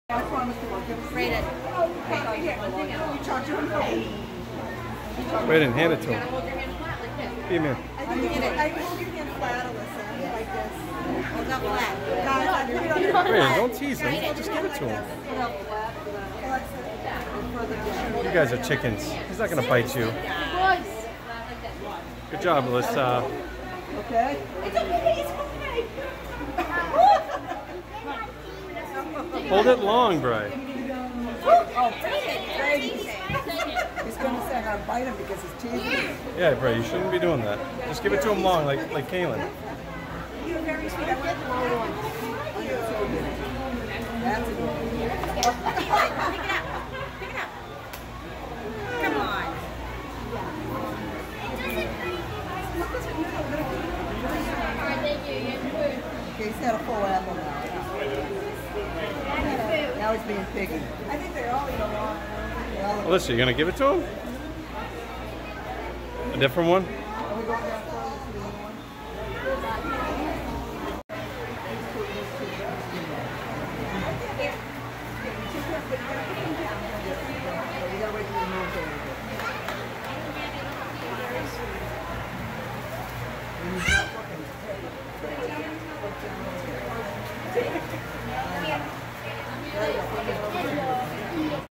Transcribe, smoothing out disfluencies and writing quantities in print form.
Rate it. Wait and hand it to him. Hey, man. I hold your hand flat, Alyssa, like this. Hold up flat. Wait, don't tease him. Just give it to him. You guys are chickens. He's not going to bite you. Good job, Alyssa. Okay. It's okay. It's okay. Hold it long, Bri. Oh, he's going to say I got to bite him because he's teasing. Yeah, Bri, you shouldn't be doing that. Just give it to him long, like Kaylin. You're very sweet. I want the long one. That's a good one. Pick it up. Pick it up. Come on. Okay, he's had a full apple now. Now he's being piggy. I think they all eat a lot. Alyssa, you gonna give it to him? A different one? Are we going down further to the other one? You gotta wait till you move there. There you go.